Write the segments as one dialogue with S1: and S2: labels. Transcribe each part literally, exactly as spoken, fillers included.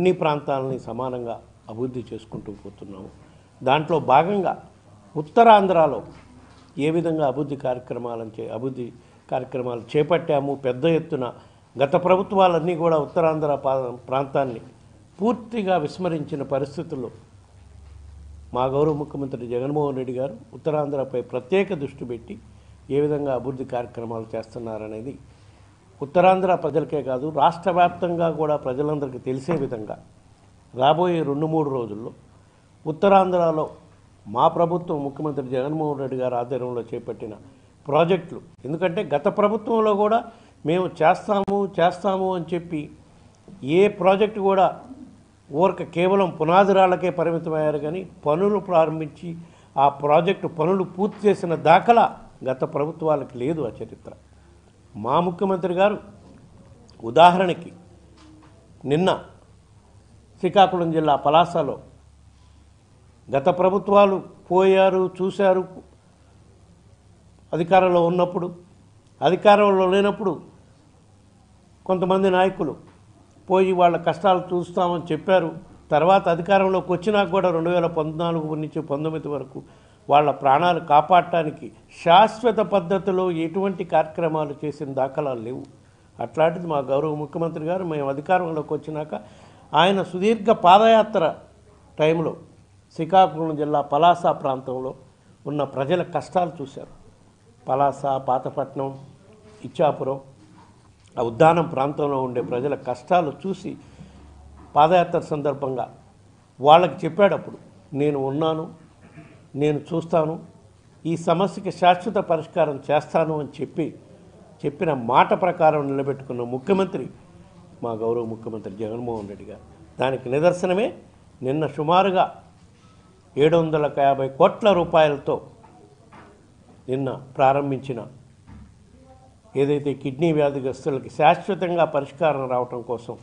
S1: అన్ని ప్రాంతాలని సమానంగా అభివృద్ధి చేసుకుంటూ పోతున్నాము. దాంట్లో భాగంగా ఉత్తరాంధ్రలో ఏ విధంగా అభివృద్ధి కార్యక్రమాలను చే అభివృద్ధి కార్యక్రమాలు చేపట్టాము. పెద్ద ఎత్తున గత ప్రభుత్వాలన్నీ కూడా ఉత్తరాంధ్ర ప్రాంతాన్ని పూర్తిగా విస్మరించిన పరిస్థితుల్లో మా గౌరవ ముఖ్యమంత్రి జగన్మోహన్ రెడ్డి గారు ఉత్తరాంధ్రపై ప్రత్యేక దృష్టి పెట్టి ఏ విధంగా అభివృద్ధి కార్యక్రమాలు చేస్తున్నారనేది ఉత్తరాంధ్ర ప్రజలకే కాదు రాష్ట్ర వ్యాప్తంగా కూడా ప్రజలందరికీ తెలిసే విధంగా రాబోయే రెండు మూడు రోజుల్లో ఉత్తరాంధ్రలో మా ప్రభుత్వం ముఖ్యమంత్రి జగన్మోహన్ రెడ్డి గారు ఆధ్వర్యంలో చేపట్టిన ప్రాజెక్టులు, ఎందుకంటే గత ప్రభుత్వంలో కూడా మేము చేస్తాము చేస్తాము అని చెప్పి ఏ ప్రాజెక్టు కూడా ఊరక కేవలం పునాదిరాళ్ళకే పరిమితమయ్యారు. కానీ పనులు ప్రారంభించి ఆ ప్రాజెక్టు పనులు పూర్తి చేసిన దాఖలా గత ప్రభుత్వాలకు లేదు. ఆ చరిత్ర మా ముఖ్యమంత్రి గారు ఉదాహరణకి నిన్న శ్రీకాకుళం జిల్లా పలాసలో గత ప్రభుత్వాలు పోయారు చూశారు, అధికారంలో ఉన్నప్పుడు అధికారంలో లేనప్పుడు కొంతమంది నాయకులు పోయి వాళ్ళ కష్టాలు చూస్తామని చెప్పారు. తర్వాత అధికారంలోకి వచ్చినాక కూడా రెండు వేల పద్నాలుగు నుంచి పంతొమ్మిది వరకు వాళ్ళ ప్రాణాలు కాపాడటానికి శాశ్వత పద్ధతిలో ఎటువంటి కార్యక్రమాలు చేసిన దాఖలాలు లేవు. అట్లాంటిది మా గౌరవ ముఖ్యమంత్రి గారు మేము అధికారంలోకి వచ్చినాక ఆయన సుదీర్ఘ పాదయాత్ర టైంలో శ్రీకాకుళం జిల్లా పలాస ప్రాంతంలో ఉన్న ప్రజల కష్టాలు చూశారు. పలాస, పాతపట్నం, ఇచ్చాపురం, ఆ ఉద్దానం ప్రాంతంలో ఉండే ప్రజల కష్టాలు చూసి పాదయాత్ర సందర్భంగా వాళ్ళకి చెప్పేటప్పుడు నేను ఉన్నాను, నేను చూస్తాను, ఈ సమస్యకి శాశ్వత పరిష్కారం చేస్తాను అని చెప్పి చెప్పిన మాట ప్రకారం నిలబెట్టుకున్న ముఖ్యమంత్రి మా గౌరవ ముఖ్యమంత్రి జగన్మోహన్ రెడ్డి గారు. దానికి నిదర్శనమే నిన్న సుమారుగా ఏడు వందల యాభై కోట్ల రూపాయలతో నిన్న ప్రారంభించిన ఏదైతే కిడ్నీ వ్యాధిగ్రస్తులకి శాశ్వతంగా పరిష్కారం రావటం కోసం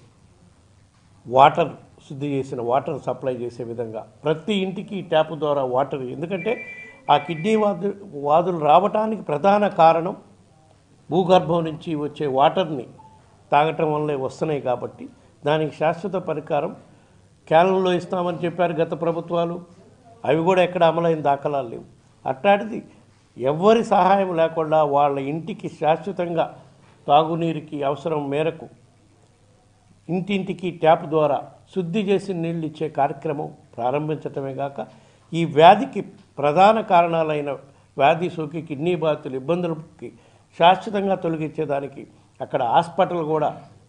S1: వాటర్ శుద్ధి చేసిన వాటర్ సప్లై చేసే విధంగా ప్రతి ఇంటికి ట్యాప్ ద్వారా వాటర్, ఎందుకంటే ఆ కిడ్నీ వాదు వాదులు రావటానికి ప్రధాన కారణం భూగర్భం నుంచి వచ్చే వాటర్ని తాగటం వల్లే వస్తున్నాయి. కాబట్టి దానికి శాశ్వత పరిష్కారం క్యాలెండర్లో ఇస్తామని చెప్పారు గత ప్రభుత్వాలు, అవి కూడా ఎక్కడ అమలైన దాఖలాలు లేవు. అట్లాంటిది ఎవరి సహాయం లేకుండా వాళ్ళ ఇంటికి శాశ్వతంగా తాగునీరుకి అవసరం మేరకు ఇంటింటికి ట్యాప్ ద్వారా శుద్ధి చేసి నీళ్ళు ఇచ్చే కార్యక్రమం ప్రారంభించటమే కాక ఈ వ్యాధికి ప్రధాన కారణాలైన వ్యాధి సోకి కిడ్నీ బాధితుల ఇబ్బందులకి శాశ్వతంగా తొలగించేదానికి అక్కడ హాస్పిటల్ కూడా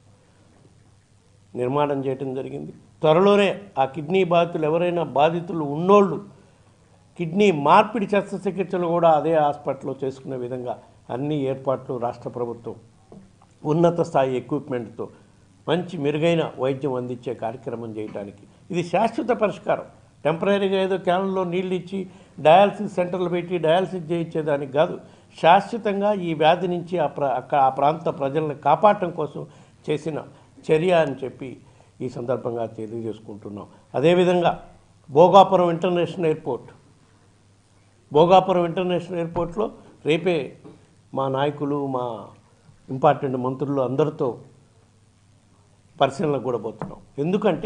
S1: నిర్మాణం చేయడం జరిగింది. త్వరలోనే ఆ కిడ్నీ బాధితులు ఎవరైనా బాధితులు ఉన్నోళ్ళు కిడ్నీ మార్పిడి శస్త్రచికిత్సలు కూడా అదే హాస్పిటల్లో చేసుకునే విధంగా అన్ని ఏర్పాట్లు రాష్ట్ర ప్రభుత్వం ఉన్నత స్థాయి ఎక్విప్మెంట్తో మంచి మెరుగైన వైద్యం అందించే కార్యక్రమం చేయడానికి ఇది శాశ్వత పరిష్కారం. టెంపరీగా ఏదో క్యాన్లో నీళ్ళు ఇచ్చి డయాలసిస్ సెంటర్లు పెట్టి డయాలసిస్ చేయించేదానికి కాదు, శాశ్వతంగా ఈ వ్యాధి నుంచి ఆ ప్ర ఆ ప్రాంత ప్రజలను కాపాడటం కోసం చేసిన చర్య అని చెప్పి ఈ సందర్భంగా తెలియజేసుకుంటున్నాం. అదేవిధంగా Bhogapuram international airport Bhogapuram international ఎయిర్పోర్ట్లో రేపే మా నాయకులు, మా ఇంపార్టెంట్ మంత్రులు అందరితో పరిశీలనకు కూడా పోతున్నాం. ఎందుకంటే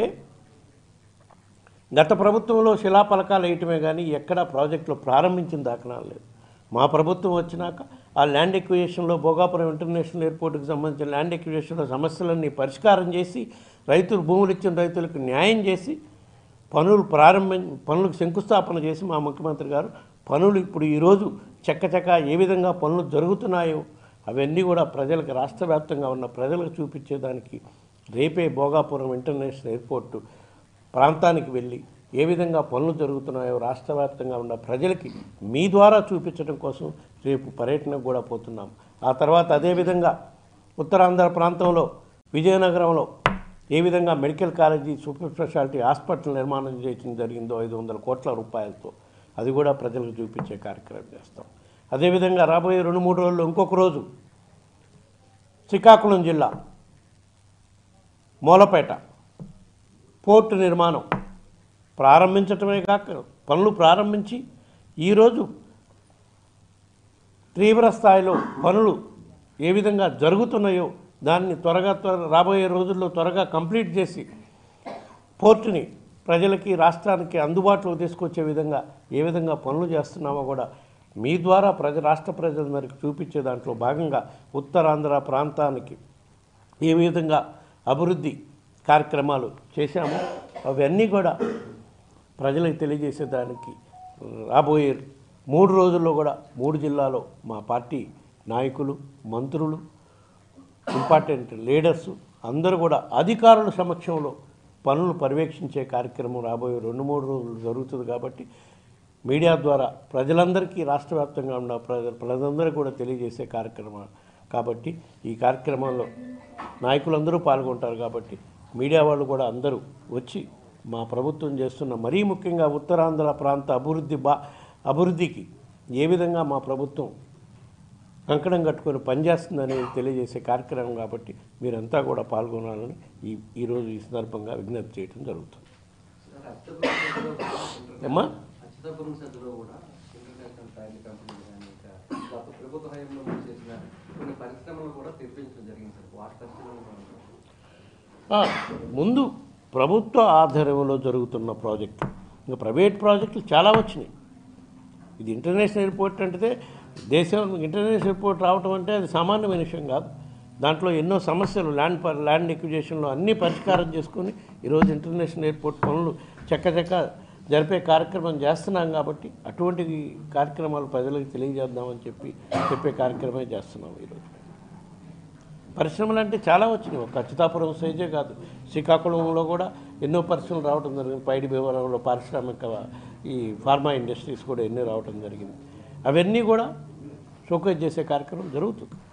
S1: గత ప్రభుత్వంలో శిలాఫలకాలు వేయటమే కానీ ఎక్కడా ప్రాజెక్టులు ప్రారంభించిన దాఖలాలు లేదు. మా ప్రభుత్వం వచ్చినాక ఆ ల్యాండ్ ఎక్విజిషన్లో భోగాపురం ఇంటర్నేషనల్ ఎయిర్పోర్ట్కి సంబంధించిన ల్యాండ్ ఎక్విజిషన్లో సమస్యలన్నీ పరిష్కారం చేసి రైతులు భూములు ఇచ్చిన రైతులకు న్యాయం చేసి పనులు ప్రారంభం పనులకు శంకుస్థాపన చేసి మా ముఖ్యమంత్రి గారు పనులు ఇప్పుడు ఈరోజు చక్కచక్క ఏ విధంగా పనులు జరుగుతున్నాయో అవన్నీ కూడా ప్రజలకు రాష్ట్ర వ్యాప్తంగా ఉన్న ప్రజలకు చూపించేదానికి రేపే భోగాపురం ఇంటర్నేషనల్ ఎయిర్పోర్టు ప్రాంతానికి వెళ్ళి ఏ విధంగా పనులు జరుగుతున్నాయో రాష్ట్ర వ్యాప్తంగా ఉన్న ప్రజలకి మీ ద్వారా చూపించడం కోసం రేపు పర్యటనకు కూడా పోతున్నాం. ఆ తర్వాత అదేవిధంగా ఉత్తరాంధ్ర ప్రాంతంలో విజయనగరంలో ఏ విధంగా medical college super speciality hospital నిర్మాణం చేయడం జరిగిందో ఐదు వందల కోట్ల రూపాయలతో అది కూడా ప్రజలకు చూపించే కార్యక్రమం చేస్తాం. అదేవిధంగా రాబోయే రెండు మూడు రోజుల్లో ఇంకొక రోజు శ్రీకాకుళం జిల్లా మూలపేట పోర్టు నిర్మాణం ప్రారంభించటమే కాక పనులు ప్రారంభించి ఈరోజు తీవ్ర స్థాయిలో పనులు ఏ విధంగా జరుగుతున్నాయో దాన్ని త్వరగా త్వర రాబోయే రోజుల్లో త్వరగా కంప్లీట్ చేసి పోర్టుని ప్రజలకి రాష్ట్రానికి అందుబాటులో తీసుకొచ్చే విధంగా ఏ విధంగా పనులు చేస్తున్నామో కూడా మీ ద్వారా ప్రజ రాష్ట్ర ప్రజలందరికీ చూపించే దాంట్లో భాగంగా ఉత్తరాంధ్ర ప్రాంతానికి ఏ విధంగా అభివృద్ధి కార్యక్రమాలు చేశామో అవన్నీ కూడా ప్రజలకు తెలియజేసేదానికి రాబోయే మూడు రోజుల్లో కూడా మూడు జిల్లాలో మా పార్టీ నాయకులు, మంత్రులు, ఇంపార్టెంట్ లీడర్సు అందరూ కూడా అధికారుల సమక్షంలో పనులు పర్యవేక్షించే కార్యక్రమం రాబోయే రెండు మూడు రోజులు జరుగుతుంది. కాబట్టి మీడియా ద్వారా ప్రజలందరికీ రాష్ట్ర వ్యాప్తంగా ఉన్న ప్రజ ప్రజలందరూ కూడా తెలియజేసే కార్యక్రమం కాబట్టి ఈ కార్యక్రమంలో నాయకులందరూ పాల్గొంటారు. కాబట్టి మీడియా వాళ్ళు కూడా అందరూ వచ్చి మా ప్రభుత్వం చేస్తున్న మరీ ముఖ్యంగా ఉత్తరాంధ్ర ప్రాంత అభివృద్ధి బా అభివృద్ధికి ఏ విధంగా మా ప్రభుత్వం కంకణం కట్టుకొని పనిచేస్తుందని తెలియజేసే కార్యక్రమం కాబట్టి మీరంతా కూడా పాల్గొనాలని ఈ ఈరోజు ఈ సందర్భంగా విజ్ఞప్తి చేయడం జరుగుతుంది. అమ్మా ముందు ప్రభుత్వ ఆధ్వర్యంలో జరుగుతున్న ప్రాజెక్టు, ఇంకా ప్రైవేట్ ప్రాజెక్టులు చాలా వచ్చినాయి. ఇది ఇంటర్నేషనల్ ఎయిర్పోర్ట్ అంటే దేశం ఇంటర్నేషనల్ ఎయిర్పోర్ట్ రావటం అంటే అది సామాన్యమైన విషయం కాదు. దాంట్లో ఎన్నో సమస్యలు ల్యాండ్ పర్ ల్యాండ్ ఎక్విజిషన్లో అన్నీ పరిష్కారం చేసుకొని ఈరోజు ఇంటర్నేషనల్ ఎయిర్పోర్ట్ పనులు చక్కచక్క జరిపే కార్యక్రమం చేస్తున్నాం. కాబట్టి అటువంటి కార్యక్రమాలు ప్రజలకు తెలియజేద్దామని చెప్పి చెప్పే కార్యక్రమమే చేస్తున్నాం. ఈరోజు పరిశ్రమలు అంటే చాలా వచ్చినాయి. ఒక అచ్యుతాపురం సైజే కాదు, శ్రీకాకుళంలో కూడా ఎన్నో పరిశ్రమలు రావడం జరిగింది. పైడి భీమవరంలో పారిశ్రామిక ఈ ఫార్మా ఇండస్ట్రీస్ కూడా ఎన్నో రావడం జరిగింది. అవన్నీ కూడా షోకేజ్ చేసే కార్యక్రమం జరుగుతుంది.